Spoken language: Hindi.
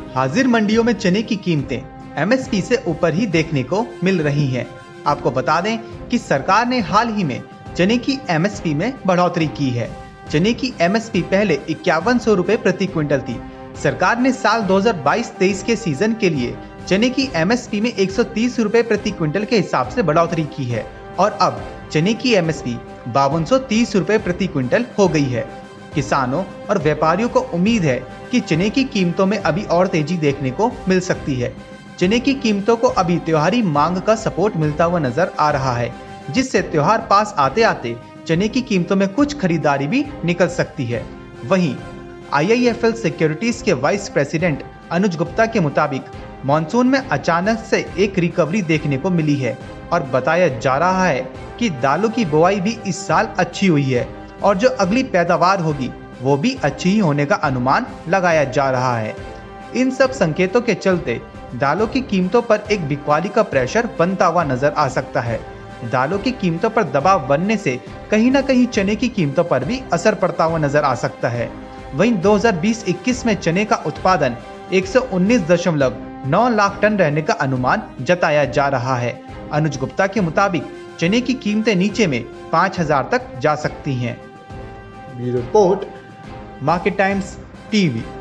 हाजिर मंडियों में चने की कीमतें एमएसपी से ऊपर ही देखने को मिल रही हैं। आपको बता दें कि सरकार ने हाल ही में चने की एमएसपी में बढ़ोतरी की है। चने की एमएसपी पहले 5100 रुपए प्रति क्विंटल थी। सरकार ने साल 2022-23 के सीजन के लिए चने की एमएसपी में 130 रुपए प्रति क्विंटल के हिसाब से बढ़ोतरी की है और अब चने की एमएसपी 5230 रुपए प्रति क्विंटल हो गई है। किसानों और व्यापारियों को उम्मीद है कि चने की कीमतों में अभी और तेजी देखने को मिल सकती है। चने की कीमतों को अभी त्योहारी मांग का सपोर्ट मिलता हुआ नजर आ रहा है, जिससे त्योहार पास आते आते चने की कीमतों में कुछ खरीदारी भी निकल सकती है। वहीं IIFL सिक्योरिटीज के वाइस प्रेसिडेंट अनुज गुप्ता के मुताबिक मॉनसून में अचानक से एक रिकवरी देखने को मिली है और बताया जा रहा है कि दालों की बुआई भी इस साल अच्छी हुई है और जो अगली पैदावार होगी वो भी अच्छी ही होने का अनुमान लगाया जा रहा है। इन सब संकेतों के चलते दालों की कीमतों पर एक बिकवाली का प्रेशर बनता हुआ नजर आ सकता है। दालों की कीमतों पर दबाव बनने से कहीं ना कहीं चने की कीमतों पर भी असर पड़ता हुआ नजर आ सकता है। वहीं 2020-21 में चने का उत्पादन 119.9 लाख टन रहने का अनुमान जताया जा रहा है। अनुज गुप्ता के मुताबिक चने की कीमतें नीचे में 5000 तक जा सकती हैं। Bureau report, market times TV.